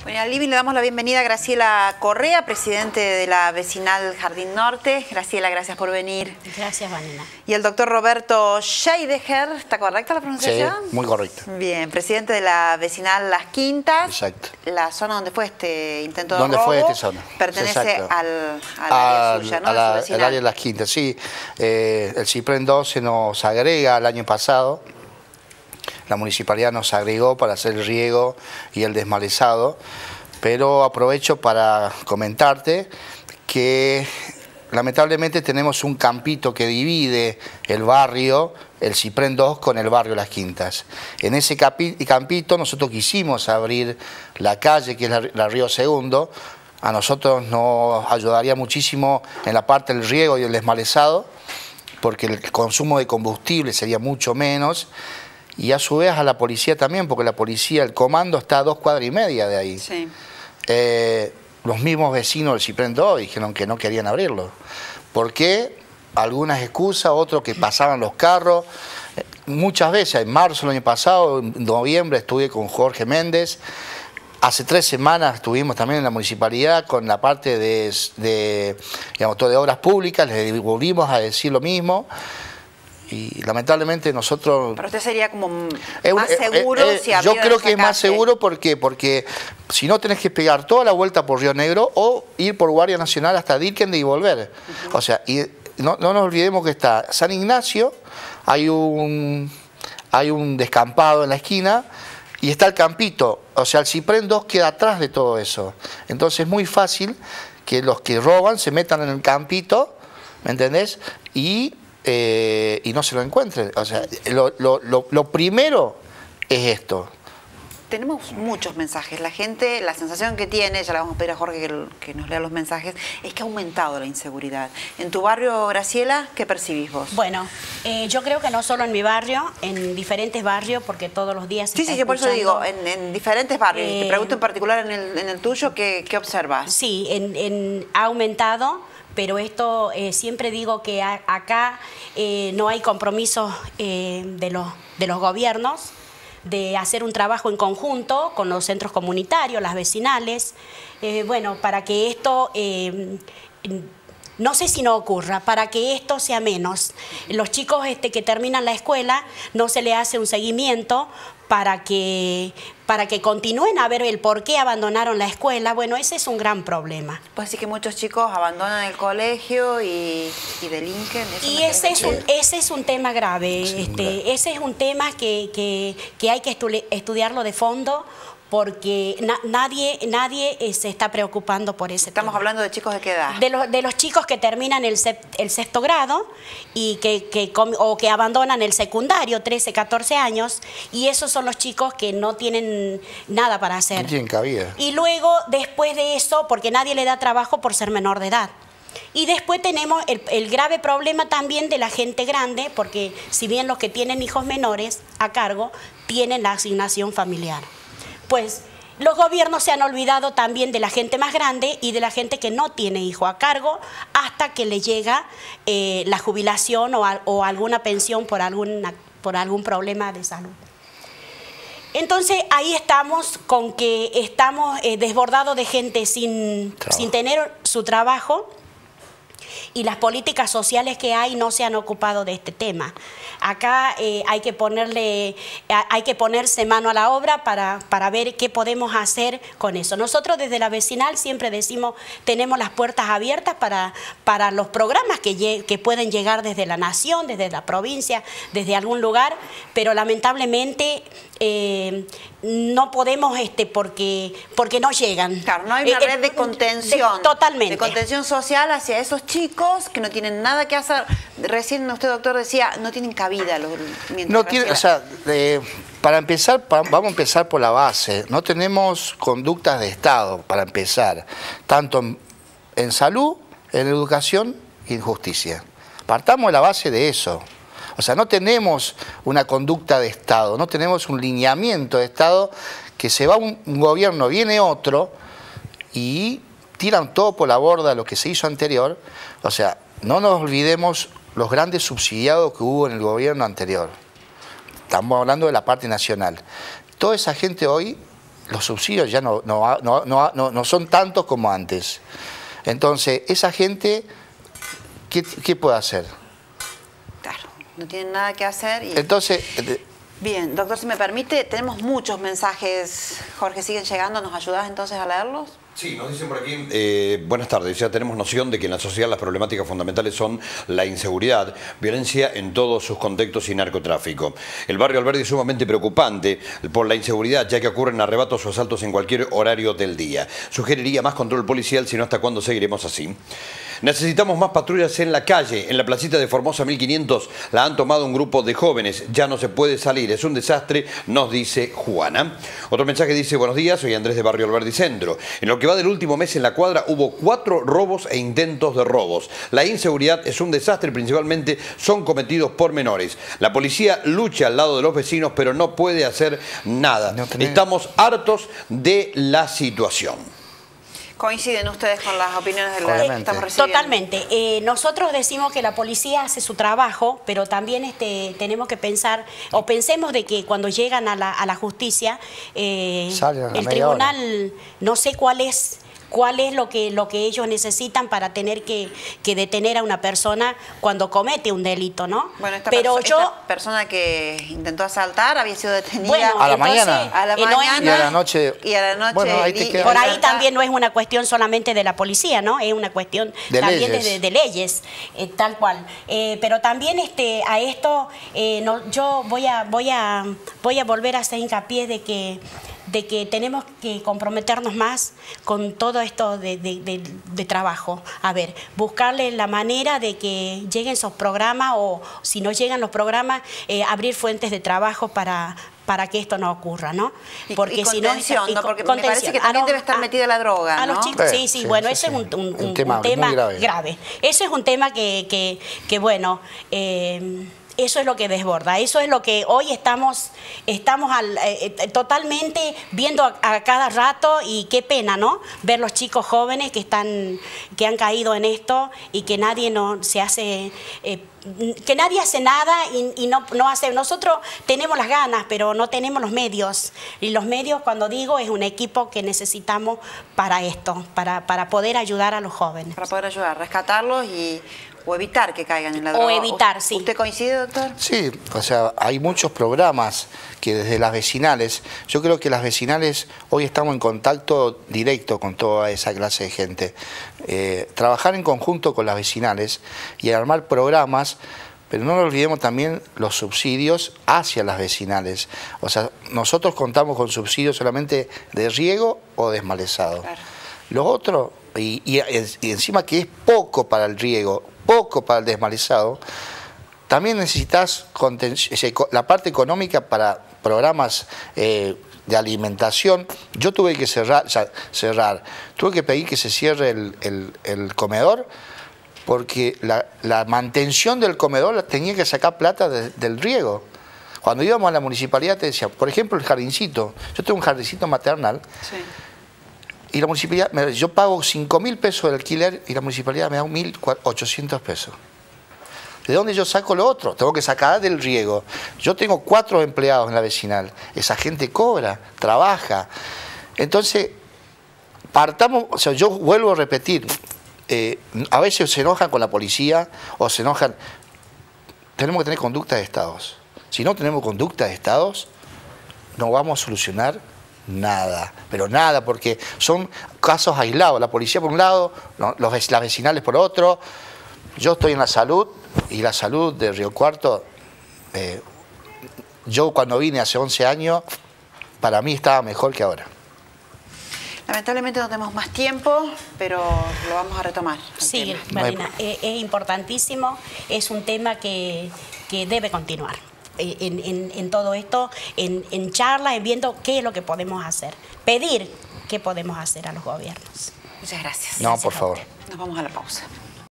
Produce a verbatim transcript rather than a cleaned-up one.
Bueno, al living le damos la bienvenida a Graciela Correa, presidente de la vecinal Jardín Norte. Graciela, gracias por venir. Gracias, Vanina. Y el doctor Roberto Scheidegger, ¿está correcta la pronunciación? Sí, muy correcta. Bien, presidente de la vecinal Las Quintas. Exacto. La zona donde fue este intento de ¿Dónde robo fue esta zona? Pertenece Exacto. al, al área Al- suya, ¿no? a De la- su al vecinal. área de Las Quintas, sí. Eh, el CIPREN dos se nos agrega el año pasado. La municipalidad nos agregó para hacer el riego y el desmalezado. Pero aprovecho para comentarte que lamentablemente tenemos un campito que divide el barrio, el CIPREN dos, con el barrio Las Quintas. En ese capi- campito nosotros quisimos abrir la calle, que es la, la Río Segundo. A nosotros nos ayudaría muchísimo en la parte del riego y el desmalezado, porque el consumo de combustible sería mucho menos. Y a su vez a la policía también, porque la policía, el comando está a dos cuadras y media de ahí. Sí. Eh, los mismos vecinos del CIPREN dos dijeron que no querían abrirlo. ¿Por qué? Algunas excusas, otros que pasaban los carros. Eh, muchas veces, en marzo del año pasado, en noviembre, estuve con Jorge Méndez. Hace tres semanas estuvimos también en la municipalidad con la parte de, de, digamos, de obras públicas, les volvimos a decir lo mismo. Y lamentablemente nosotros... Para usted sería como Es un- más eh, seguro eh, eh, si yo abrieran creo esa que es más calle. seguro porque, porque si no tenés que pegar toda la vuelta por Río Negro o ir por Guardia Nacional hasta Dilkende y volver. Uh-huh. O sea, y no, no nos olvidemos que está San Ignacio, hay un, hay un descampado en la esquina y está el campito. O sea, el CIPREN dos queda atrás de todo eso. Entonces es muy fácil que los que roban se metan en el campito, ¿me entendés? Y... Eh, y no se lo encuentren. O sea, lo, lo, lo, lo primero es esto. Tenemos muchos mensajes. La gente, la sensación que tiene, ya le vamos a pedir a Jorge que, que nos lea los mensajes, es que ha aumentado la inseguridad. En tu barrio, Graciela, ¿qué percibís vos? Bueno, eh, yo creo que no solo en mi barrio, en diferentes barrios, porque todos los días se Sí, está sí, yo por eso escuchando, digo, en, en diferentes barrios. Eh, Te pregunto en particular en el, en el tuyo, ¿qué, qué observas? Sí, en, en, ha aumentado. Pero esto eh, siempre digo que a, acá eh, no hay compromiso eh, de, los, de los gobiernos de hacer un trabajo en conjunto con los centros comunitarios, las vecinales, eh, bueno, para que esto, eh, no sé si no ocurra, para que esto sea menos. Los chicos este, que terminan la escuela no se le hace un seguimiento para que, para que continúen a ver el por qué abandonaron la escuela. Bueno, ese es un gran problema. Pues sí que muchos chicos abandonan el colegio y, y delinquen. ¿Eso Y me ese es, un, Sí. ese es un tema grave, Sí, este, grave. ese es un tema que, que, que hay que estu- estudiarlo de fondo, porque na- nadie, nadie eh, se está preocupando por ese Estamos tema. hablando de chicos de qué edad. De, los, de los chicos que terminan el, sep- el sexto grado y que, que com- o que abandonan el secundario, trece, catorce años, y esos son los chicos que no tienen nada para hacer. No tienen cabida. Y luego, después de eso, porque nadie le da trabajo por ser menor de edad. Y después tenemos el, el grave problema también de la gente grande, porque si bien los que tienen hijos menores a cargo, tienen la asignación familiar. Pues los gobiernos se han olvidado también de la gente más grande y de la gente que no tiene hijo a cargo hasta que le llega eh, la jubilación o, a, o alguna pensión por, alguna, por algún problema de salud. Entonces ahí estamos con que estamos eh, desbordados de gente sin, sin tener su trabajo, y las políticas sociales que hay no se han ocupado de este tema. Acá eh, hay que ponerle, hay que ponerse mano a la obra para, para ver qué podemos hacer con eso. Nosotros desde la vecinal siempre decimos, tenemos las puertas abiertas para, para los programas que, que pueden llegar desde la nación, desde la provincia, desde algún lugar, pero lamentablemente eh, no podemos este, porque, porque no llegan. Claro, no hay una Eh, red de eh, contención. de- totalmente. De contención social hacia esos chicos que no tienen nada que hacer. Recién usted, doctor, decía, no tienen cabida. Los, No tiene, o sea, eh, para empezar, pa- vamos a empezar por la base. No tenemos conductas de Estado, para empezar, tanto en, en salud, en educación y en justicia. Partamos de la base de eso. O sea, no tenemos una conducta de Estado, no tenemos un lineamiento de Estado, que se va un, un gobierno, viene otro y tiran todo por la borda lo que se hizo anterior. O sea, no nos olvidemos los grandes subsidiados que hubo en el gobierno anterior. Estamos hablando de la parte nacional. Toda esa gente hoy los subsidios ya no, no, no, no, no, no son tantos como antes. Entonces, esa gente, ¿qué, qué puede hacer? Claro, no tienen nada que hacer. Y... Entonces... Bien, doctor, si me permite, tenemos muchos mensajes, Jorge, siguen llegando, ¿nos ayudas entonces a leerlos? Sí, nos dicen por aquí, eh, buenas tardes, ya tenemos noción de que en la sociedad las problemáticas fundamentales son la inseguridad, violencia en todos sus contextos y narcotráfico. El barrio Alberdi es sumamente preocupante por la inseguridad, ya que ocurren arrebatos o asaltos en cualquier horario del día. Sugeriría más control policial, si no, ¿hasta cuándo seguiremos así? Necesitamos más patrullas en la calle. En la placita de Formosa mil quinientos la han tomado un grupo de jóvenes. Ya no se puede salir. Es un desastre, nos dice Juana. Otro mensaje dice, buenos días, soy Andrés de Barrio Alberdi Centro. En lo que va del último mes en la cuadra hubo cuatro robos e intentos de robos. La inseguridad es un desastre, principalmente son cometidos por menores. La policía lucha al lado de los vecinos, pero no puede hacer nada. No tenés... Estamos hartos de la situación. ¿Coinciden ustedes con las opiniones de la que estamos recibiendo? Totalmente. Eh, nosotros decimos que la policía hace su trabajo, pero también este, tenemos que pensar, o pensemos de que cuando llegan a la, a la justicia, eh, el tribunal, no sé cuál es... cuál es lo que, lo que ellos necesitan para tener que, que detener a una persona cuando comete un delito, ¿no? Bueno, esta, Pero perso yo, esta persona que intentó asaltar había sido detenida bueno, a la entonces, mañana, a la y, no mañana es, y a la noche, y a la noche bueno, ahí te queda. por ahí también no es una cuestión solamente de la policía, ¿no? Es una cuestión de también leyes. De, de leyes, eh, tal cual. Eh, pero también este, a esto eh, no, yo voy a, voy, a, voy a volver a hacer hincapié de que de que tenemos que comprometernos más con todo esto de, de, de, de trabajo. A ver, buscarle la manera de que lleguen esos programas o si no llegan los programas, eh, abrir fuentes de trabajo para... para que esto no ocurra, ¿no? Porque y, y si contención, no, ¿no? Porque me parece que también los, debe estar metida la droga, a ¿no? los chicos, sí, sí, sí, bueno, ese sí, es un, un, un, un tema, un tema grave. grave. Ese es un tema que, que, que bueno... Eh, eso es lo que desborda, eso es lo que hoy estamos, estamos al, eh, totalmente viendo a, a cada rato y qué pena, ¿no? Ver los chicos jóvenes que están, que han caído en esto y que nadie no se hace, eh, que nadie hace nada y, y no, no hace. Nosotros tenemos las ganas, pero no tenemos los medios. Y los medios, cuando digo, es un equipo que necesitamos para esto, para, para poder ayudar a los jóvenes. Para poder ayudar, rescatarlos y... o evitar que caigan en la droga. O evitar, sí. ¿Usted coincide, doctor? Sí, o sea, hay muchos programas que desde las vecinales, yo creo que las vecinales hoy estamos en contacto directo con toda esa clase de gente. Eh, trabajar en conjunto con las vecinales y armar programas, pero no nos olvidemos también los subsidios hacia las vecinales. O sea, nosotros contamos con subsidios solamente de riego o desmalezado. Claro. Lo otro, y, y, y encima que es poco para el riego, poco para el desmalezado, también necesitas la parte económica para programas eh, de alimentación. Yo tuve que cerrar, o sea, cerrar, tuve que pedir que se cierre el, el, el comedor porque la, la mantención del comedor tenía que sacar plata de, del riego. Cuando íbamos a la municipalidad te decía, por ejemplo, el jardincito, yo tengo un jardincito maternal. Sí. Y la municipalidad, yo pago cinco mil pesos de alquiler y la municipalidad me da mil ochocientos pesos. ¿De dónde yo saco lo otro? Tengo que sacar del riego. Yo tengo cuatro empleados en la vecinal. Esa gente cobra, trabaja. Entonces, partamos, o sea, yo vuelvo a repetir, eh, a veces se enojan con la policía o se enojan. Tenemos que tener conducta de estados. Si no tenemos conducta de estados, no vamos a solucionar nada, pero nada, porque son casos aislados, la policía por un lado, los, las vecinales por otro. Yo estoy en la salud y la salud de Río Cuarto, eh, yo cuando vine hace once años, para mí estaba mejor que ahora. Lamentablemente no tenemos más tiempo, pero lo vamos a retomar. Sí, Marina, es, es importantísimo, es un tema que, que debe continuar. En, en, en todo esto, en, en charla, en viendo qué es lo que podemos hacer. Pedir qué podemos hacer a los gobiernos. Muchas gracias. No, por favor. Nos vamos a la pausa.